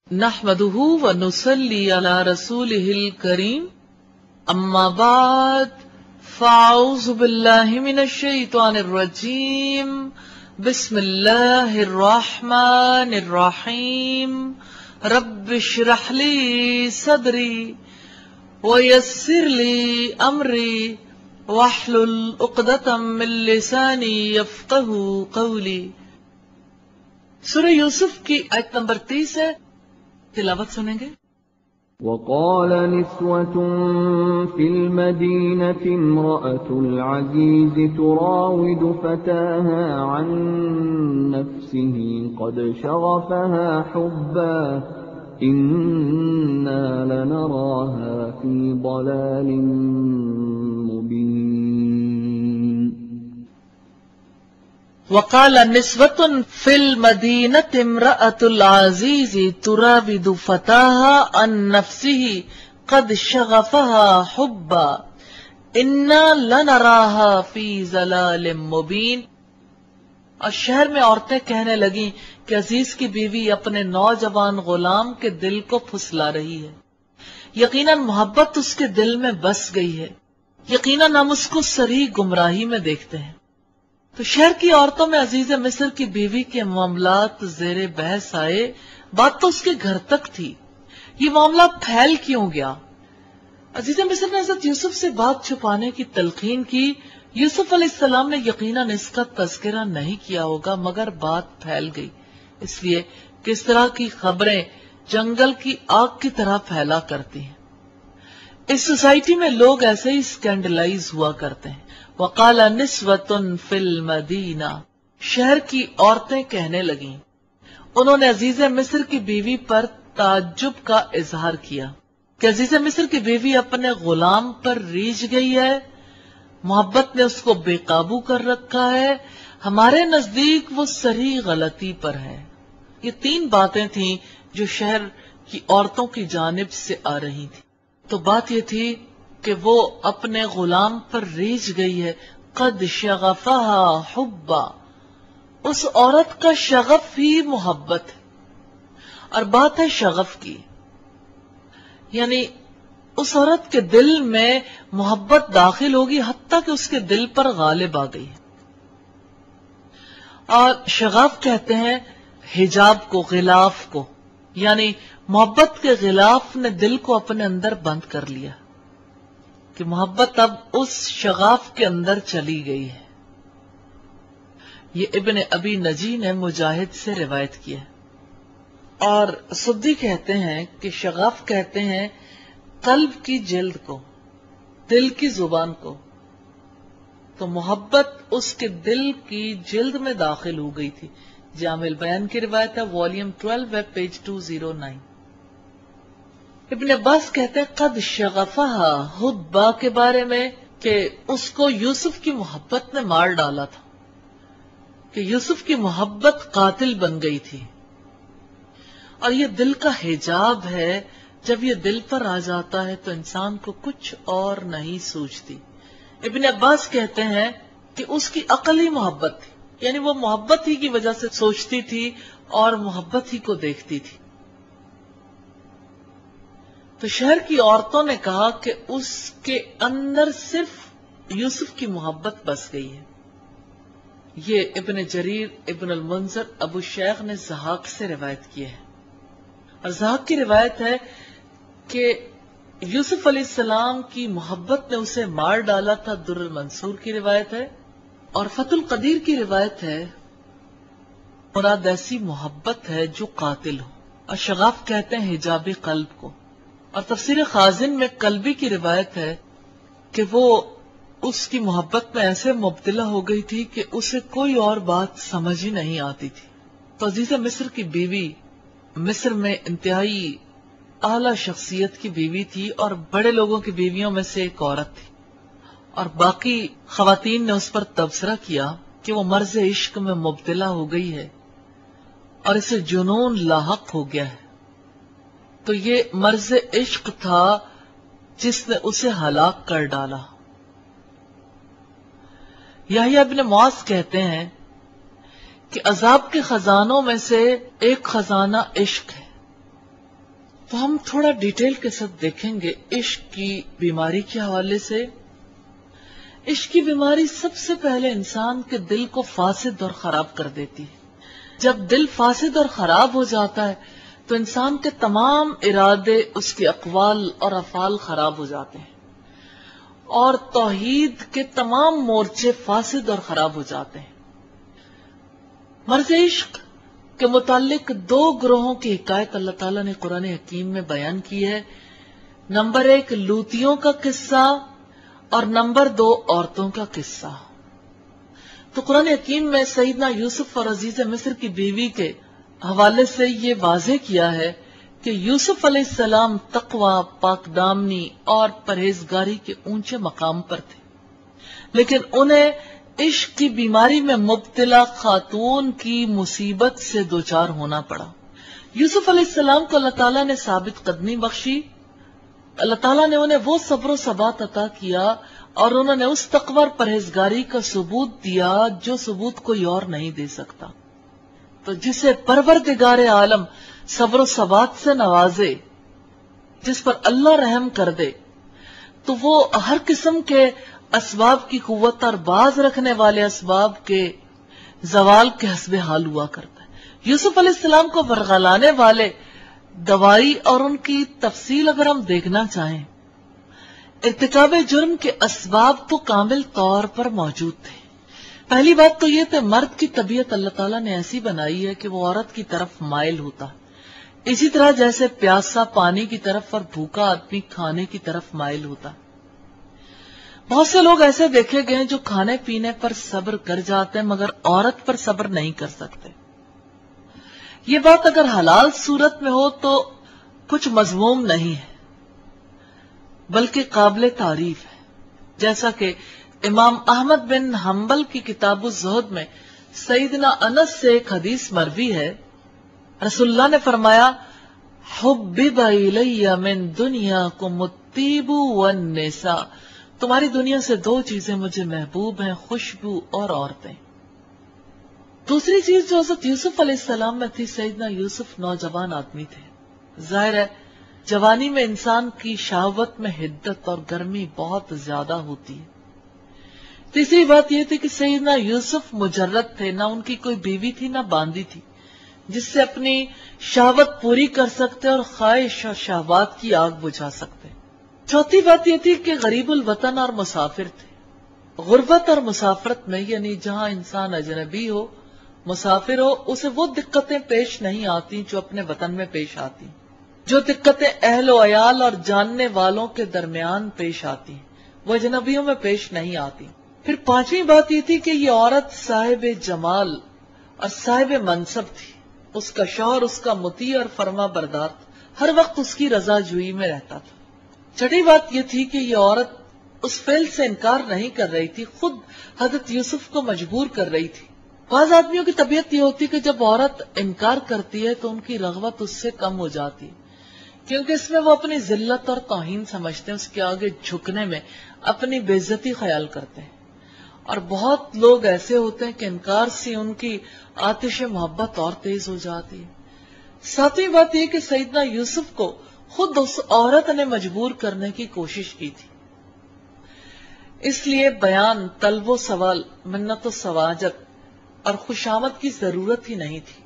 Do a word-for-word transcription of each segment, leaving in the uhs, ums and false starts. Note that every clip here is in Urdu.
नहमदुहु व नुसल्ली अला रसूलिहिल करीम अम्मा बाद फ़अऊज़ु बिल्लाहि मिनश शैतानिर रजीम बिस्मिल्लाहिर रहमानिर रहीम रब्बिश्रह ली सदरी व यस्सिर ली अमरी वहलुल उक़दतम मिन लिसानी यफ़क़हू क़ौली। सूरह यूसुफ की आयत नंबर तीस है, तिलावत सुनेंगे। وقال نسوة في المدينة امرأة العزيز تراود فتاها عن نفسه قد شغفها حبا إنا لنراها في ضلال مبين. وقال نسوة في المدينة امرأة العزيز تراود فتاها عن نفسه قد شغفها حبا إنا لنراها في ضلال مبين. اور شہر میں عورتیں کہنے لگیں کہ عزیز کی بیوی اپنے نوجوان غلام کے دل کو پھسلا رہی ہے، یقیناً محبت اس کے دل میں بس گئی ہے، یقیناً ہم اس کو صریح گمراہی میں دیکھتے ہیں. تو شہر کی عورتوں میں عزیز مصر کی بیوی کے معاملات زیر بحث آئے. بات تو اس کے گھر تک تھی، یہ معاملہ پھیل کیوں گیا؟ عزیز مصر نے حضرت یوسف سے بات چھپانے کی تلقین کی. یوسف علیہ السلام نے یقیناً اس کا تذکرہ نہیں کیا ہوگا، مگر بات پھیل گئی، اس لیے کس طرح کی خبریں جنگل کی آگ کی طرح پھیلا کرتی ہیں. اس سوسائٹی میں لوگ ایسے ہی اسکینڈلائز ہوا کرتے ہیں. وقال نسوة فی المدینہ، شہر کی عورتیں کہنے لگیں. انہوں نے عزیز مصر کی بیوی پر تعجب کا اظہار کیا کہ عزیز مصر کی بیوی اپنے غلام پر ریجھ گئی ہے، محبت نے اس کو بے قابو کر رکھا ہے، ہمارے نزدیک وہ صریح غلطی پر ہے. یہ تین باتیں تھیں جو شہر کی عورتوں کی جانب سے آ رہی تھی. تو بات یہ تھی کہ وہ اپنے غلام پر ریجھ گئی ہے. قد شغفها حبا، اس عورت کا شغف ہی محبت ہے. اور بات ہے شغف کی، یعنی اس عورت کے دل میں محبت داخل ہوگی حتیٰ کہ اس کے دل پر غالب آ گئی. اور شغف کہتے ہیں حجاب کو، غلاف کو، یعنی محبت کے غلاف نے دل کو اپنے اندر بند کر لیا کہ محبت اب اس شغاف کے اندر چلی گئی ہے. یہ ابن ابی نجی نے مجاہد سے روایت کیا. اور سدی کہتے ہیں کہ شغاف کہتے ہیں قلب کی جلد کو، دل کی زبان کو. تو محبت اس کے دل کی جلد میں داخل ہو گئی تھی. جامع البیان کی روایت ہے، والیوم بارہ ویب پیج دو سو نو. ابن عباس کہتے ہیں قد شغفها حبا کے بارے میں کہ اس کو یوسف کی محبت نے مار ڈالا تھا، کہ یوسف کی محبت قاتل بن گئی تھی. اور یہ دل کا حجاب ہے، جب یہ دل پر آ جاتا ہے تو انسان کو کچھ اور نہیں سوچتی. ابن عباس کہتے ہیں کہ اس کی عقل ہی محبت تھی، یعنی وہ محبت ہی کی وجہ سے سوچتی تھی اور محبت ہی کو دیکھتی تھی. تو شہر کی عورتوں نے کہا کہ اس کے اندر صرف یوسف کی محبت بس گئی ہے. یہ ابن جریر ابن المنذر ابو شیخ نے زہاق سے روایت کی ہے. اور زہاق کی روایت ہے کہ یوسف علیہ السلام کی محبت نے اسے مار ڈالا تھا. در المنصور کی روایت ہے. اور فتح القدیر کی روایت ہے مراد ایسی محبت ہے جو قاتل ہو. اور شغاف کہتے ہیں حجاب قلب کو. اور تفسیر خازن میں قلبی کی روایت ہے کہ وہ اس کی محبت میں ایسے مبتلا ہو گئی تھی کہ اسے کوئی اور بات سمجھ ہی نہیں آتی تھی. تو عزیز مصر کی بیوی مصر میں انتہائی اعلی شخصیت کی بیوی تھی اور بڑے لوگوں کی بیویوں میں سے ایک عورت تھی. اور باقی خواتین نے اس پر تبصرہ کیا کہ وہ مرض عشق میں مبتلا ہو گئی ہے اور اسے جنون لاحق ہو گیا ہے. تو یہ مرض عشق تھا جس نے اسے ہلاک کر ڈالا. یحییٰ ابن معاذ کہتے ہیں کہ عذاب کے خزانوں میں سے ایک خزانہ عشق ہے. تو ہم تھوڑا ڈیٹیل کے ساتھ دیکھیں گے عشق کی بیماری کے حوالے سے. عشق کی بیماری سب سے پہلے انسان کے دل کو فاسد اور خراب کر دیتی ہے. جب دل فاسد اور خراب ہو جاتا ہے تو انسان کے تمام ارادے، اس کے اقوال اور افعال خراب ہو جاتے ہیں، اور توحید کے تمام مورچے فاسد اور خراب ہو جاتے ہیں. مرض-e-عشق کے متعلق دو گروہوں کی حکایت اللہ تعالیٰ نے قرآن حکیم میں بیان کی ہے. نمبر ایک لوتیوں کا قصہ اور نمبر دو عورتوں کا قصہ. تو قرآن حکیم میں سیدنا یوسف اور عزیز مصر کی بیوی کے حوالے سے یہ واضح کیا ہے کہ یوسف علیہ السلام تقوی، پاک دامنی اور پرہیزگاری کے اونچے مقام پر تھے، لیکن انہیں عشق کی بیماری میں مبتلا خاتون کی مصیبت سے دوچار ہونا پڑا. یوسف علیہ السلام کو اللہ تعالیٰ نے ثابت قدمی بخشی. اللہ تعالیٰ نے انہیں وہ صبر و ثبات عطا کیا اور انہوں نے اس تقوی اور پرہیزگاری کا ثبوت دیا جو ثبوت کوئی اور نہیں دے سکتا. تو جسے پروردگار عالم صبر و ثبات سے نوازے، جس پر اللہ رحم کر دے، تو وہ ہر قسم کے اسباب کی قوت اور باز رکھنے والے اسباب کے زوال کے حسب حال ہوا کرتا ہے. یوسف علیہ السلام کو ورغلانے والے دوائی اور ان کی تفصیل اگر ہم دیکھنا چاہیں، ارتکاب جرم کے اسباب تو کامل طور پر موجود تھے. پہلی بات تو یہ کہ مرد کی طبیعت اللہ تعالیٰ نے ایسی بنائی ہے کہ وہ عورت کی طرف مائل ہوتا، اسی طرح جیسے پیاسا پانی کی طرف اور بھوکا آدمی کھانے کی طرف مائل ہوتا. بہت سے لوگ ایسے دیکھے گئے ہیں جو کھانے پینے پر صبر کر جاتے ہیں مگر عورت پر صبر نہیں کر سکتے. یہ بات اگر حلال صورت میں ہو تو کچھ مذموم نہیں ہے بلکہ قابل تعریف ہے. جیسا کہ امام احمد بن حنبل کی کتاب الزہد میں سیدنا انس سے ایک حدیث مروی ہے، رسول اللہ نے فرمایا حبب الی من دنیاکم الطیب والنساء، تمہاری دنیا سے دو چیزیں مجھے محبوب ہیں، خوشبو اور عورتیں. دوسری چیز جو حضرت یوسف علیہ السلام میں تھی، سیدنا یوسف نوجوان آدمی تھے. ظاہر ہے جوانی میں انسان کی شہوت میں حدت اور گرمی بہت زیادہ ہوتی ہے. تیسری بات یہ تھی کہ سیدنا یوسف مجرد تھے، نہ ان کی کوئی بیوی تھی نہ باندی تھی جس سے اپنی شہوت پوری کر سکتے اور خواہش اور شہوات کی آگ بجھا سکتے. چوتھی بات یہ تھی کہ غریب الوطن اور مسافر تھے. غربت اور مسافرت میں یعنی جہاں انسان اجنبی ہو، مسافر ہو، اسے وہ دقتیں پیش نہیں آتی جو اپنے وطن میں پیش آتی، جو دقتیں اہل و عیال اور جاننے والوں کے درمیان پیش آتی وہ اجنبیوں میں پیش نہیں آتی. پھر پانچویں بات یہ تھی کہ یہ عورت صاحب جمال اور صاحب منصب تھی. اس کا شوہر اس کا مطیع اور فرما بردار تھا، ہر وقت اس کی رضا جوئی میں رہتا تھا. چھٹی بات یہ تھی کہ یہ عورت اس فعل سے انکار نہیں کر رہی تھی، خود حضرت یوسف کو مجبور کر رہی تھی. بعض آدمیوں کی طبیعت یہ ہوتی کہ جب عورت انکار کرتی ہے تو ان کی رغبت اس سے کم ہو جاتی کیونکہ اس میں وہ اپنی ذلت اور توہین سمجھتے ہیں، اس کے آگے جھکنے میں اپنی بے عزتی خیال کرتے ہیں. اور بہت لوگ ایسے ہوتے ہیں کہ انکار سے ان کی آتش محبت اور تیز ہو جاتی ہے. ساتویں بات یہ کہ سیدنا یوسف کو خود اس عورت نے مجبور کرنے کی کوشش کی تھی، اس لیے بیان، طلب و سوال، منت و سواجت اور خوشامد کی ضرورت ہی نہیں تھی.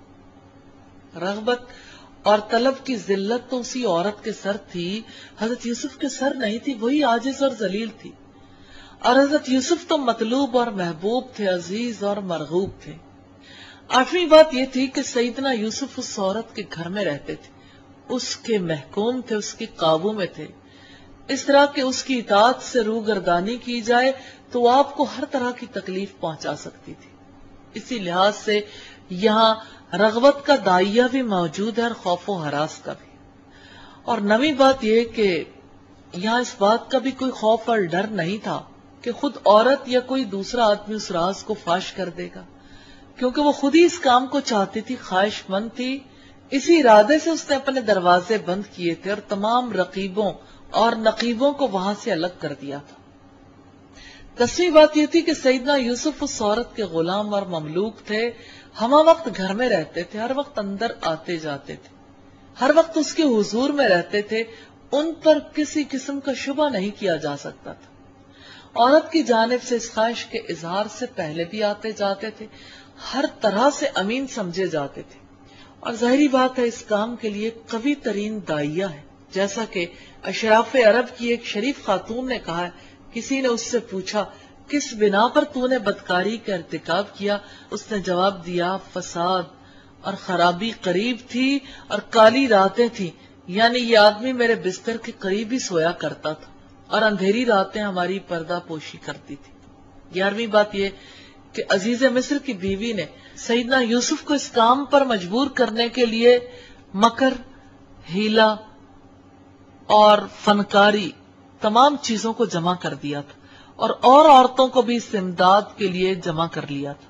رغبت اور طلب کی ذلت تو اسی عورت کے سر تھی، حضرت یوسف کے سر نہیں تھی، وہی عاجز اور ذلیل تھی. اور حضرت یوسف تو مطلوب اور محبوب تھے، عزیز اور مرغوب تھے. آٹھویں بات یہ تھی کہ سیدنا یوسف اس عورت کے گھر میں رہتے تھے، اس کے محکوم تھے، اس کے قابو میں تھے. اس طرح کہ اس کی اطاعت سے روگردانی کی جائے تو آپ کو ہر طرح کی تکلیف پہنچا سکتی تھی. اسی لحاظ سے یہاں رغبت کا دائیہ بھی موجود ہے اور خوف و ہراس کا بھی. اور نویں بات یہ کہ یہاں اس بات کا بھی کوئی خوف اور ڈر نہیں تھا کہ خود عورت یا کوئی دوسرا آدمی اس راز کو فاش کر دے گا، کیونکہ وہ خود ہی اس کام کو چاہتی تھی، خواہش مند تھی. اسی ارادے سے اس نے اپنے دروازے بند کیے تھے اور تمام رقیبوں اور نقیبوں کو وہاں سے الگ کر دیا تھا. دسویں بات یہ تھی کہ سیدنا یوسف اس عورت کے غلام اور مملوک تھے، ہمہ وقت گھر میں رہتے تھے، ہر وقت اندر آتے جاتے تھے. ہر وقت اس کے حضور میں رہتے تھے، ان پر کسی قسم کا شبہ نہیں کیا جا سکتا تھا۔ عورت کی جانب سے اس خواہش کے اظہار سے پہلے بھی آتے جاتے تھے، ہر طرح سے امین سمجھے جاتے تھے، اور ظاہری بات ہے اس کام کے لیے قوی ترین داعیہ ہے۔ جیسا کہ اشراف عرب کی ایک شریف خاتون نے کہا ہے، کسی نے اس سے پوچھا کس بنا پر تو نے بدکاری کا ارتکاب کیا؟ اس نے جواب دیا، فساد اور خرابی قریب تھی اور کالی راتیں تھی، یعنی یہ آدمی میرے بستر کے قریب ہی سویا کرتا تھا اور اندھیری راتیں ہماری پردہ پوشی کرتی تھی۔ گیارہویں بات یہ کہ عزیز مصر کی بیوی نے سیدنا یوسف کو اس کام پر مجبور کرنے کے لیے مکر، ہیلا اور فنکاری تمام چیزوں کو جمع کر دیا تھا، اور اور عورتوں کو بھی اس امداد کے لیے جمع کر لیا تھا۔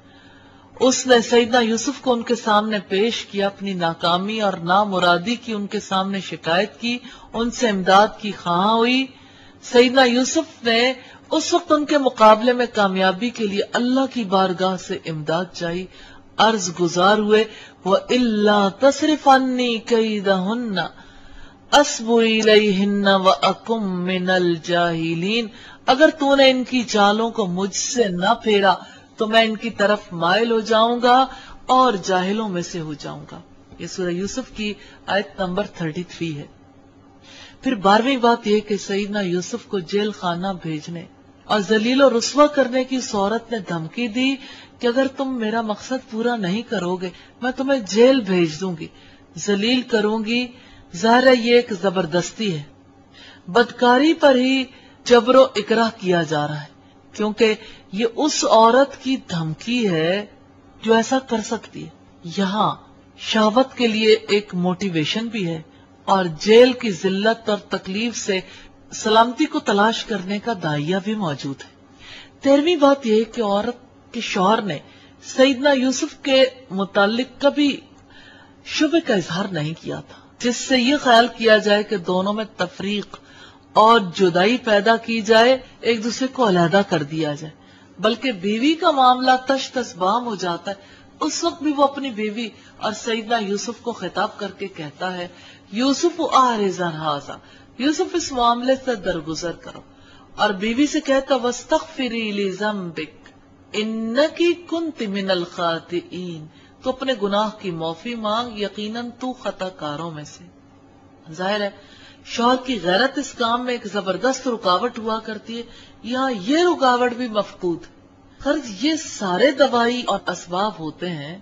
اس نے سیدنا یوسف کو ان کے سامنے پیش کیا، اپنی ناکامی اور نامرادی کی ان کے سامنے شکایت کی، ان سے امداد کی خواہاں ہوئی۔ سیدنا یوسف نے اس وقت ان کے مقابلے میں کامیابی کے لیے اللہ کی بارگاہ سے امداد چاہی، عرض گزار ہوئے، وَإِلَّا تَصْرِفْ عَنِّي كَيْدَهُنَّ أَصْبُ إِلَيْهِنَّ وَأَكُن مِّنَ الْجَاهِلِينَ، اگر تو نے ان کی چالوں کو مجھ سے نہ پھیرا تو میں ان کی طرف مائل ہو جاؤں گا اور جاہلوں میں سے ہو جاؤں گا۔ یہ سورہ یوسف کی آیت نمبر تینتیس ہے۔ پھر بارہویں بات یہ کہ سیدنا یوسف کو جیل خانہ بھیجنے اور ذلیل و رسوا کرنے کی اس عورت نے دھمکی دی کہ اگر تم میرا مقصد پورا نہیں کرو گے میں تمہیں جیل بھیج دوں گی، ذلیل کروں گی۔ ظاہر ہے یہ ایک زبردستی ہے، بدکاری پر ہی جبر و اکراہ کیا جا رہا ہے، کیونکہ یہ اس عورت کی دھمکی ہے جو ایسا کر سکتی ہے۔ یہاں شہوت کے لیے ایک موٹیویشن بھی ہے، اور جیل کی ذلت اور تکلیف سے سلامتی کو تلاش کرنے کا داعیہ بھی موجود ہے۔ تیرہویں بات یہ کہ عورت کے شوہر نے سیدنا یوسف کے متعلق کبھی شبہ کا اظہار نہیں کیا تھا، جس سے یہ خیال کیا جائے کہ دونوں میں تفریق اور جدائی پیدا کی جائے، ایک دوسرے کو علیحدہ کر دیا جائے، بلکہ بیوی کا معاملہ تش تش بام ہو جاتا ہے۔ اس وقت بھی وہ اپنی بیوی اور سیدنا یوسف کو خطاب کر کے کہتا ہے، یوسف اعرض عن ھذا، یوسف اس معاملے سے درگزر کرو، اور بیوی سے کہتا واستغفری لذنبک انکی کنت من الخاطئین، تو اپنے گناہ کی معافی مانگ، یقیناً تو خطا کاروں میں سے۔ ظاہر ہے شوہر کی غیرت اس کام میں ایک زبردست رکاوٹ ہوا کرتی ہے، یہاں یہ رکاوٹ بھی مفقود ہے۔ غرض یہ سارے دوائی اور اسباب ہوتے ہیں،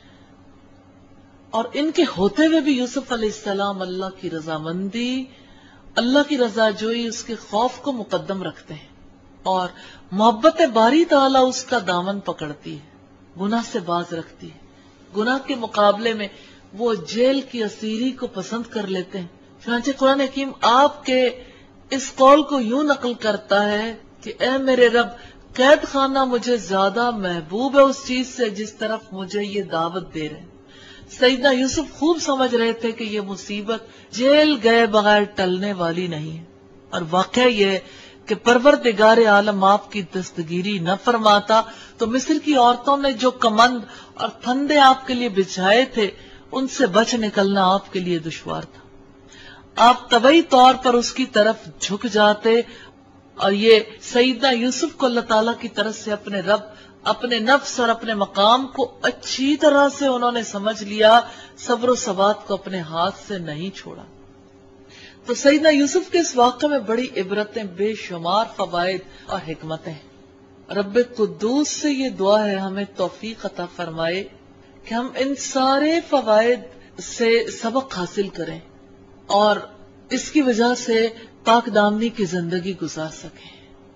اور ان کے ہوتے ہوئے بھی یوسف علیہ السلام اللہ کی رضامندی، اللہ کی رضا جوئی، اس کے خوف کو مقدم رکھتے ہیں، اور محبت باری تعالیٰ اس کا دامن پکڑتی ہے، گناہ سے باز رکھتی ہے۔ گناہ کے مقابلے میں وہ جیل کی اسیری کو پسند کر لیتے ہیں۔ چنانچہ قرآن حکیم آپ کے اس قول کو یوں نقل کرتا ہے کہ اے میرے رب، قید خانہ مجھے زیادہ محبوب ہے اس چیز سے جس طرف مجھے یہ دعوت دے رہے ہیں۔ سیدنا یوسف خوب سمجھ رہے تھے کہ یہ مصیبت جیل گئے بغیر ٹلنے والی نہیں ہے، اور واقعہ یہ ہے کہ پروردگار عالم آپ کی دستگیری نہ فرماتا تو مصر کی عورتوں نے جو کمند اور پھندے آپ کے لیے بچھائے تھے ان سے بچ نکلنا آپ کے لیے دشوار تھا۔ آپ طبعی طور پر اس کی طرف جھک جاتے، اور یہ سیدنا یوسف کو اللہ تعالیٰ کی طرف سے اپنے رب، اپنے نفس اور اپنے مقام کو اچھی طرح سے انہوں نے سمجھ لیا، صبر و ثبات کو اپنے ہاتھ سے نہیں چھوڑا۔ تو سیدنا یوسف کے اس واقعے میں بڑی عبرتیں، بے شمار فوائد اور حکمتیں ہیں۔ رب قدوس سے یہ دعا ہے ہمیں توفیق عطا فرمائے کہ ہم ان سارے فوائد سے سبق حاصل کریں اور اس کی وجہ سے پاک دامنی کی زندگی گزار سکیں۔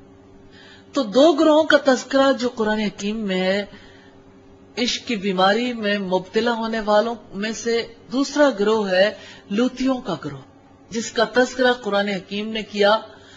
تو دو گروہوں کا تذکرہ جو قرآن حکیم میں ہے، عشق کی بیماری میں مبتلا ہونے والوں میں سے دوسرا گروہ ہے لوتیوں کا گروہ، جس کا تذکرہ قرآن حکیم نے کیا۔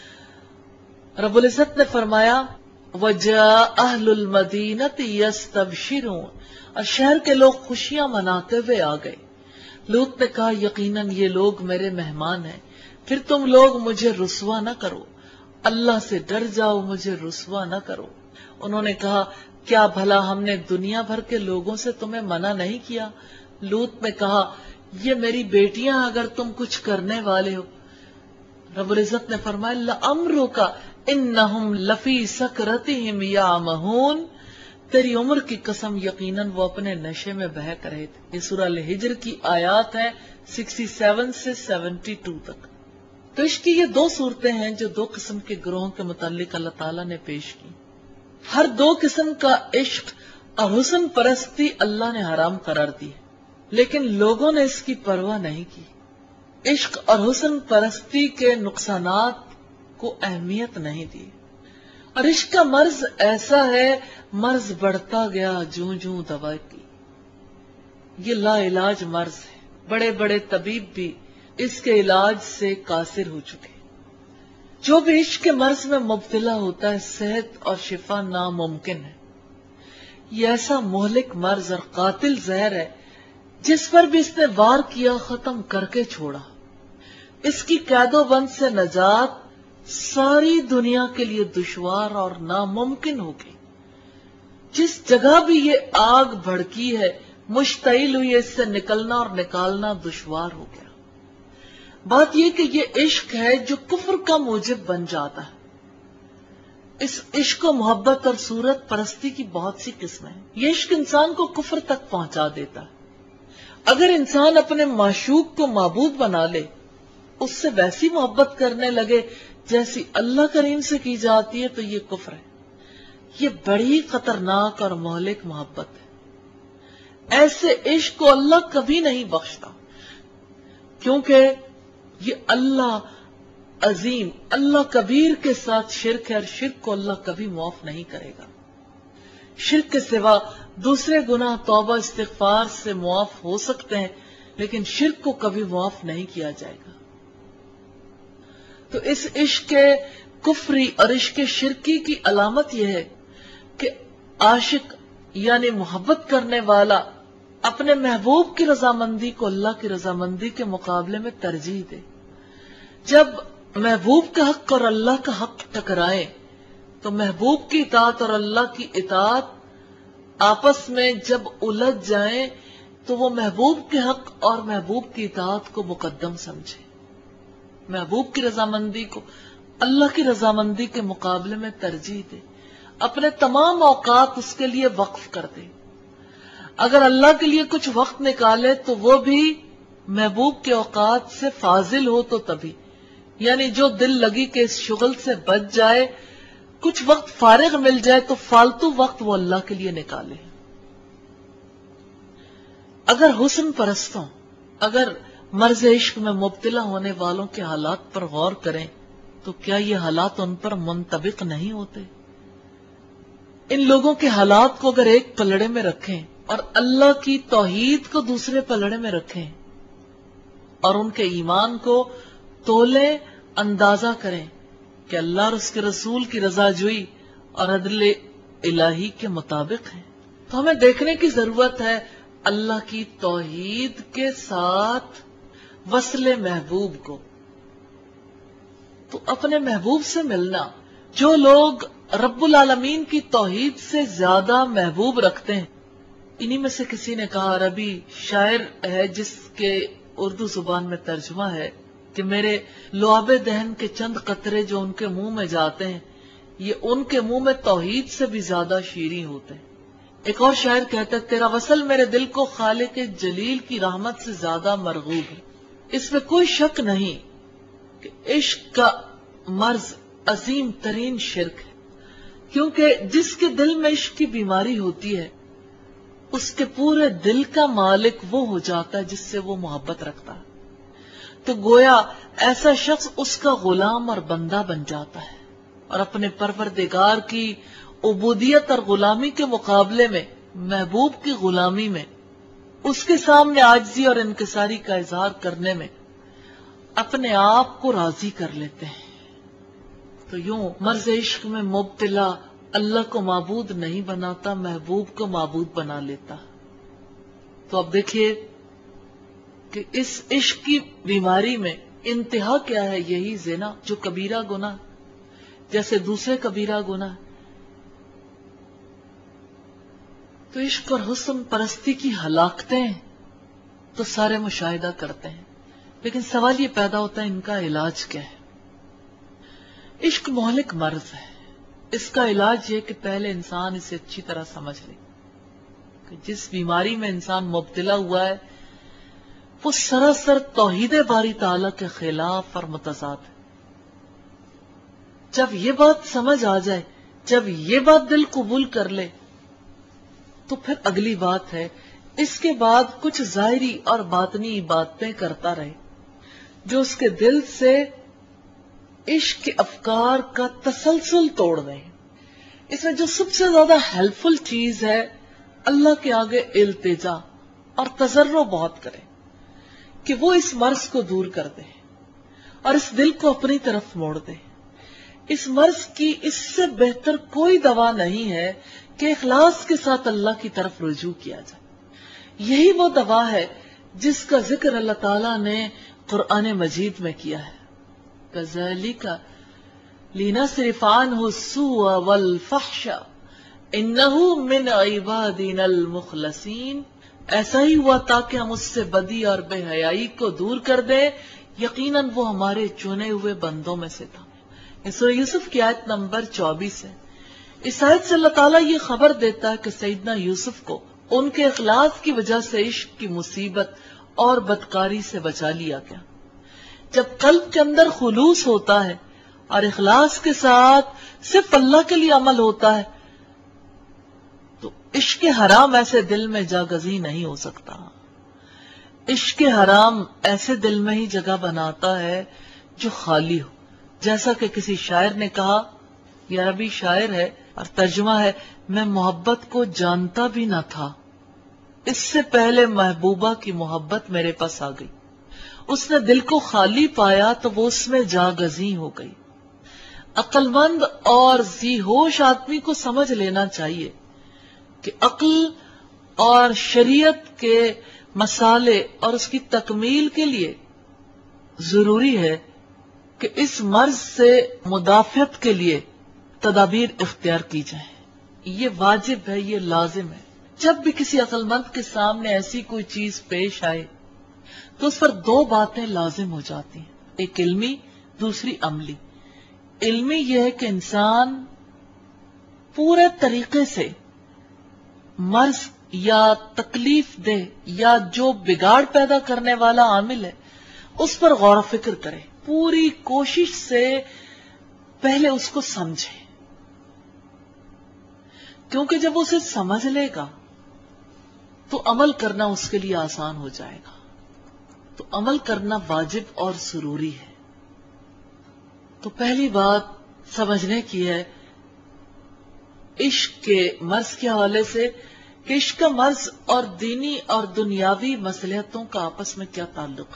رب العزت نے فرمایا وَجَاءَ أَهْلُ الْمَدِينَةِ يَسْتَبْشِرُونَ، اور شہر کے لوگ خوشیاں مناتے ہوئے آ گئے۔ لوط نے کہا یقیناً یہ لوگ میرے مہمان ہیں، پھر تم لوگ مجھے رسوا نہ کرو، اللہ سے ڈر جاؤ، مجھے رسوا نہ کرو۔ انہوں نے کہا کیا بھلا ہم نے دنیا بھر کے لوگوں سے تمہیں منع نہیں کیا؟ لوط نے کہا یہ میری بیٹیاں اگر تم کچھ کرنے والے ہو، رب العزت نے فرمایا لَأَمْرُكَ إِنَّهُمْ لَفِي سَكْرَتِهِمْ يَعْمَهُونَ، تیری عمر کی قسم یقیناً وہ اپنے نشے میں بہک رہے تھے۔ یہ سورہ الحجر کی آیات ہے سکسٹی سیون سے سیونٹی ٹو تک۔ تو عشق کی یہ دو صورتیں ہیں جو دو قسم کے گروہوں کے متعلق اللہ تعالیٰ نے پیش کی۔ ہر دو قسم کا عشق اور حسن پرستی اللہ نے حرام قرار دی، لیکن لوگوں نے اس کی پرواہ نہیں کی۔ عشق اور حسن پرستی کے نقصانات کو اہمیت نہیں دی، اور عشق کا مرض ایسا ہے، مرض بڑھتا گیا جوں جوں دوا کی۔ یہ لا علاج مرض ہے، بڑے بڑے طبیب بھی اس کے علاج سے قاصر ہو چکے۔ جو بھی عشق کے مرض میں مبتلا ہوتا ہے، صحت اور شفا ناممکن ہے۔ یہ ایسا مہلک مرض اور قاتل زہر ہے، جس پر بھی اس نے وار کیا ختم کر کے چھوڑا۔ اس کی قید و بند سے نجات ساری دنیا کے لیے دشوار اور ناممکن ہو گئی۔ جس جگہ بھی یہ آگ بھڑکی ہے، مشتعل ہوئی ہے، اس سے نکلنا اور نکالنا دشوار ہو گیا۔ بات یہ کہ یہ عشق ہے جو کفر کا موجب بن جاتا ہے۔ اس عشق و محبت اور صورت پرستی کی بہت سی قسمیں ہیں۔ یہ عشق انسان کو کفر تک پہنچا دیتا ہے۔ اگر انسان اپنے معشوق کو معبود بنا لے، اس سے ویسی محبت کرنے لگے جیسی اللہ کریم سے کی جاتی ہے، تو یہ کفر ہے۔ یہ بڑی خطرناک اور مہلک محبت ہے۔ ایسے عشق کو اللہ کبھی نہیں بخشتا، کیونکہ یہ اللہ عظیم، اللہ کبیر کے ساتھ شرک ہے، اور شرک کو اللہ کبھی معاف نہیں کرے گا۔ شرک کے سوا دوسرے گناہ توبہ استغفار سے معاف ہو سکتے ہیں، لیکن شرک کو کبھی معاف نہیں کیا جائے گا۔ تو اس عشق کفری اور عشق شرکی کی علامت یہ ہے کہ عاشق یعنی محبت کرنے والا اپنے محبوب کی رضامندی کو اللہ کی رضامندی کے مقابلے میں ترجیح دے۔ جب محبوب کا حق اور اللہ کا حق ٹکرائے تو محبوب کی اطاعت اور اللہ کی اطاعت آپس میں جب الجھ جائیں تو وہ محبوب کے حق اور محبوب کی اطاعت کو مقدم سمجھے، محبوب کی رضامندی کو اللہ کی رضامندی کے مقابلے میں ترجیح دے، اپنے تمام اوقات اس کے لیے وقف کر دے۔ اگر اللہ کے لیے کچھ وقت نکالے تو وہ بھی محبوب کے اوقات سے فاضل ہو تو تبھی، یعنی جو دل لگی کہ اس شغل سے بچ جائے، کچھ وقت فارغ مل جائے تو فالتو وقت وہ اللہ کے لیے نکالے۔ اگر حسن پرستوں، اگر مرض عشق میں مبتلا ہونے والوں کے حالات پر غور کریں تو کیا یہ حالات ان پر منطبق نہیں ہوتے؟ ان لوگوں کے حالات کو اگر ایک پلڑے میں رکھیں اور اللہ کی توحید کو دوسرے پلڑے میں رکھیں اور ان کے ایمان کو تولیں، اندازہ کریں کہ اللہ اور اس کے رسول کی رضا جوئی اور عدل الہی کے مطابق ہیں، تو ہمیں دیکھنے کی ضرورت ہے اللہ کی توحید کے ساتھ وصل محبوب کو۔ تو اپنے محبوب سے ملنا، جو لوگ رب العالمین کی توحید سے زیادہ محبوب رکھتے ہیں، انہی میں سے کسی نے کہا، عربی شاعر ہے جس کے اردو زبان میں ترجمہ ہے کہ میرے لعاب دہن کے چند قطرے جو ان کے منہ میں جاتے ہیں، یہ ان کے منہ میں توحید سے بھی زیادہ شیریں ہوتے ہیں۔ ایک اور شاعر کہتا ہے، تیرا وصل میرے دل کو خالق جلیل کی رحمت سے زیادہ مرغوب ہے۔ اس میں کوئی شک نہیں کہ عشق کا مرض عظیم ترین شرک ہے، کیونکہ جس کے دل میں عشق کی بیماری ہوتی ہے اس کے پورے دل کا مالک وہ ہو جاتا ہے جس سے وہ محبت رکھتا ہے، تو گویا ایسا شخص اس کا غلام اور بندہ بن جاتا ہے، اور اپنے پروردگار کی عبودیت اور غلامی کے مقابلے میں، محبوب کی غلامی میں، اس کے سامنے عاجزی اور انکساری کا اظہار کرنے میں اپنے آپ کو راضی کر لیتے ہیں۔ تو یوں مرض عشق میں مبتلا اللہ کو معبود نہیں بناتا، محبوب کو معبود بنا لیتا۔ تو اب دیکھیے کہ اس عشق کی بیماری میں انتہا کیا ہے؟ یہی زنا جو کبیرہ گناہ، جیسے دوسرے کبیرہ گناہ۔ تو عشق اور حسن پرستی کی ہلاکتیں تو سارے مشاہدہ کرتے ہیں، لیکن سوال یہ پیدا ہوتا ہے ان کا علاج کیا ہے؟ عشق مہلک مرض ہے، اس کا علاج یہ کہ پہلے انسان اسے اچھی طرح سمجھ لے کہ جس بیماری میں انسان مبتلا ہوا ہے وہ سراسر توحید باری تعالیٰ کے خلاف اور متضاد ہے۔ جب یہ بات سمجھ آ جائے، جب یہ بات دل قبول کر لے، تو پھر اگلی بات ہے اس کے بعد کچھ ظاہری اور باطنی باتیں کرتا رہے جو اس کے دل سے عشق کے افکار کا تسلسل توڑ دیں۔ اس میں جو سب سے زیادہ ہیلپ فل چیز ہے، اللہ کے آگے التجا اور تضرع بہت کرے کہ وہ اس مرض کو دور کر دے اور اس دل کو اپنی طرف موڑ دے۔ اس مرض کی اس سے بہتر کوئی دوا نہیں ہے کہ اخلاص کے ساتھ اللہ کی طرف رجوع کیا جائے۔ یہی وہ دوا ہے جس کا ذکر اللہ تعالیٰ نے قرآن مجید میں کیا ہے۔ كَذَلِكَ لِنَصْرِفَ عَنْهُ السُّوءَ وَالْفَحْشَ إِنَّهُ مِنْ عِبَادِنَا الْمُخْلَصِينَ، ایسا ہی ہوا تاکہ ہم اس سے بدی اور بے حیائی کو دور کر دیں، یقیناً وہ ہمارے چنے ہوئے بندوں میں سے تھا۔ یہ سورہ یوسف کی آیت نمبر چوبیس ہے۔ اس آیت سے اللہ تعالیٰ یہ خبر دیتا ہے کہ سیدنا یوسف کو ان کے اخلاص کی وجہ سے عشق کی مصیبت اور بدکاری سے بچا لیا گیا۔ جب قلب کے اندر خلوص ہوتا ہے اور اخلاص کے ساتھ صرف اللہ کے لیے عمل ہوتا ہے تو عشق حرام ایسے دل میں جاگزی نہیں ہو سکتا۔ عشق حرام ایسے دل میں ہی جگہ بناتا ہے جو خالی ہو، جیسا کہ کسی شاعر نے کہا، یہ عربی شاعر ہے اور ترجمہ ہے، میں محبت کو جانتا بھی نہ تھا، اس سے پہلے محبوبہ کی محبت میرے پاس آ گئی۔ اس نے دل کو خالی پایا تو وہ اس میں جاگزی ہو گئی۔ عقل مند اور ذی ہوش آدمی کو سمجھ لینا چاہیے کہ عقل اور شریعت کے مسالے اور اس کی تکمیل کے لیے ضروری ہے کہ اس مرض سے مدافعت کے لیے تدابیر اختیار کی جائیں۔ یہ واجب ہے، یہ لازم ہے۔ جب بھی کسی عقل مند کے سامنے ایسی کوئی چیز پیش آئے تو اس پر دو باتیں لازم ہو جاتی ہیں، ایک علمی، دوسری عملی۔ علمی یہ ہے کہ انسان پورے طریقے سے مرض یا تکلیف دہ یا جو بگاڑ پیدا کرنے والا عامل ہے اس پر غور و فکر کرے، پوری کوشش سے پہلے اس کو سمجھے، کیونکہ جب اسے سمجھ لے گا تو عمل کرنا اس کے لیے آسان ہو جائے گا۔ تو عمل کرنا واجب اور ضروری ہے۔ تو پہلی بات سمجھنے کی ہے عشق کے مرض کے حوالے سے کہ عشق کا مرض اور دینی اور دنیاوی مصلحتوں کا آپس میں کیا تعلق ہے۔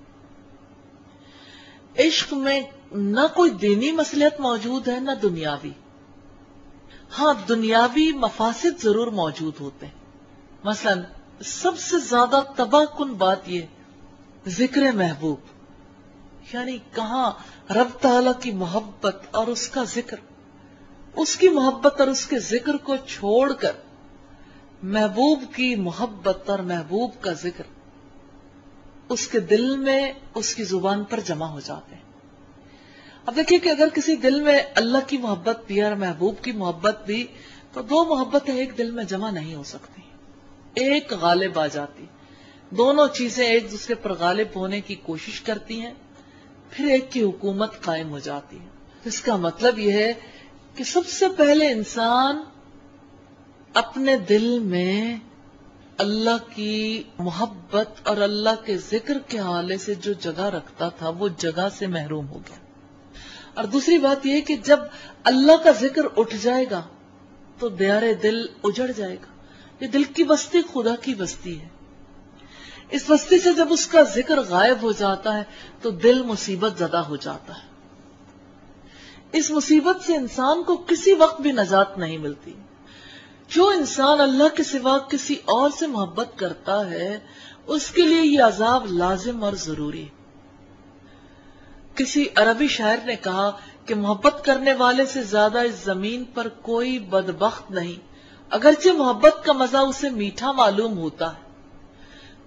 عشق میں نہ کوئی دینی مصلحت موجود ہے نہ دنیاوی۔ ہاں دنیاوی مفاسد ضرور موجود ہوتے ہیں، مثلا سب سے زیادہ تباہ کن بات یہ ذکر محبوب، یعنی کہاں رب تعالیٰ کی محبت اور اس کا ذکر، اس کی محبت اور اس کے ذکر کو چھوڑ کر محبوب کی محبت اور محبوب کا ذکر اس کے دل میں، اس کی زبان پر جمع ہو جاتے ہیں۔ اب دیکھیے کہ اگر کسی دل میں اللہ کی محبت بھی اور محبوب کی محبت بھی، تو دو محبتیں ایک دل میں جمع نہیں ہو سکتی، ایک غالب آ جاتی، دونوں چیزیں ایک دوسرے پر غالب ہونے کی کوشش کرتی ہیں، پھر ایک کی حکومت قائم ہو جاتی ہے۔ اس کا مطلب یہ ہے کہ سب سے پہلے انسان اپنے دل میں اللہ کی محبت اور اللہ کے ذکر کے حوالے سے جو جگہ رکھتا تھا وہ جگہ سے محروم ہو گیا۔ اور دوسری بات یہ کہ جب اللہ کا ذکر اٹھ جائے گا تو دیار دل اجڑ جائے گا۔ یہ دل کی بستی خدا کی بستی ہے، اس بستی سے جب اس کا ذکر غائب ہو جاتا ہے تو دل مصیبت زدہ ہو جاتا ہے۔ اس مصیبت سے انسان کو کسی وقت بھی نجات نہیں ملتی۔ جو انسان اللہ کے سوا کسی اور سے محبت کرتا ہے اس کے لیے یہ عذاب لازم اور ضروری ہے۔ کسی عربی شاعر نے کہا کہ محبت کرنے والے سے زیادہ اس زمین پر کوئی بدبخت نہیں، اگرچہ محبت کا مزہ اسے میٹھا معلوم ہوتا ہے،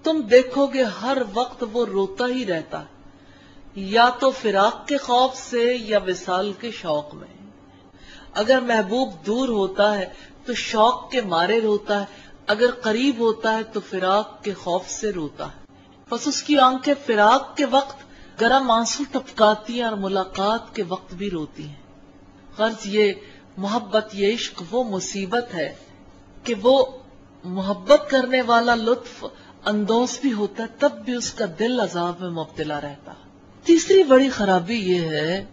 تم دیکھو گے ہر وقت وہ روتا ہی رہتا ہے، یا تو فراق کے خوف سے یا وصال کے شوق میں۔ اگر محبوب دور ہوتا ہے تو شوق کے مارے روتا ہے، اگر قریب ہوتا ہے تو فراق کے خوف سے روتا ہے۔ بس اس کی آنکھیں فراق کے وقت گرم آنسو ٹپکاتی ہیں اور ملاقات کے وقت بھی روتی ہیں۔ غرض یہ محبت، یہ عشق وہ مصیبت ہے کہ وہ محبت کرنے والا لطف اندوز بھی ہوتا ہے، تب بھی اس کا دل عذاب میں مبتلا رہتا۔ تیسری بڑی خرابی یہ ہے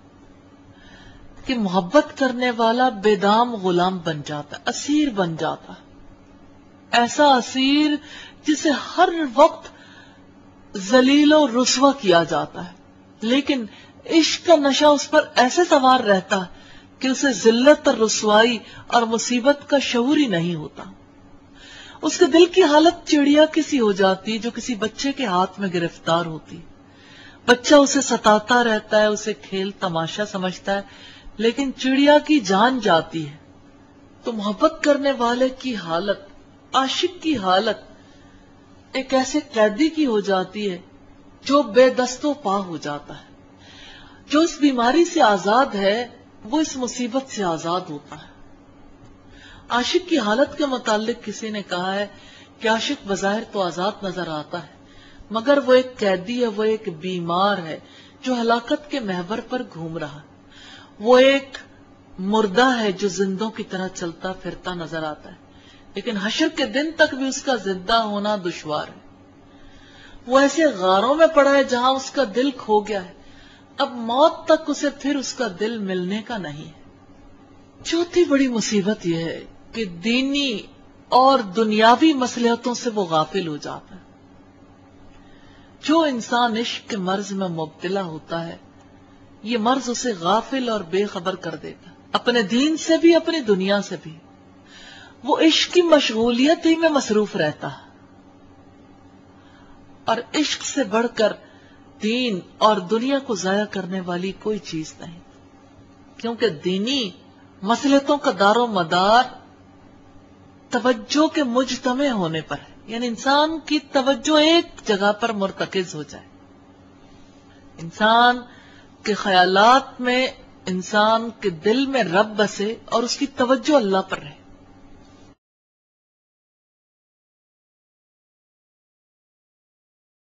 کہ محبت کرنے والا بے دام غلام بن جاتا ہے، اسیر بن جاتا ہے، ایسا اسیر جسے ہر وقت ذلیل و رسوا کیا جاتا ہے، لیکن عشق کا نشہ اس پر ایسے سوار رہتا ہے کہ اسے ذلت اور رسوائی اور مصیبت کا شعور ہی نہیں ہوتا۔ اس کے دل کی حالت چڑیا کسی ہو جاتی جو کسی بچے کے ہاتھ میں گرفتار ہوتی۔ بچہ اسے ستاتا رہتا ہے، اسے کھیل تماشا سمجھتا ہے، لیکن چڑیا کی جان جاتی ہے۔ تو محبت کرنے والے کی حالت، عاشق کی حالت ایک ایسے قیدی کی ہو جاتی ہے جو بے دست و پا ہو جاتا ہے۔ جو اس بیماری سے آزاد ہے وہ اس مصیبت سے آزاد ہوتا ہے۔ عاشق کی حالت کے متعلق کسی نے کہا ہے کہ عاشق بظاہر تو آزاد نظر آتا ہے، مگر وہ ایک قیدی ہے، وہ ایک بیمار ہے جو ہلاکت کے محور پر گھوم رہا ہے، وہ ایک مردہ ہے جو زندوں کی طرح چلتا پھرتا نظر آتا ہے، لیکن حشر کے دن تک بھی اس کا زندہ ہونا دشوار ہے۔ وہ ایسے غاروں میں پڑا ہے جہاں اس کا دل کھو گیا ہے، اب موت تک اسے پھر اس کا دل ملنے کا نہیں ہے۔ چوتھی بڑی مصیبت یہ ہے کہ دینی اور دنیاوی مصلحتوں سے وہ غافل ہو جاتا ہے۔ جو انسان عشق کے مرض میں مبتلا ہوتا ہے، یہ مرض اسے غافل اور بے خبر کر دیتا ہے، اپنے دین سے بھی، اپنی دنیا سے بھی۔ وہ عشق کی مشغولیت ہی میں مصروف رہتا ہے، اور عشق سے بڑھ کر دین اور دنیا کو ضائع کرنے والی کوئی چیز نہیں، کیونکہ دینی مصلحتوں کا دار و مدار توجہ کے مجتمع ہونے پر ہے، یعنی انسان کی توجہ ایک جگہ پر مرتکز ہو جائے، انسان کے خیالات میں، انسان کے دل میں رب بسے اور اس کی توجہ اللہ پر رہے۔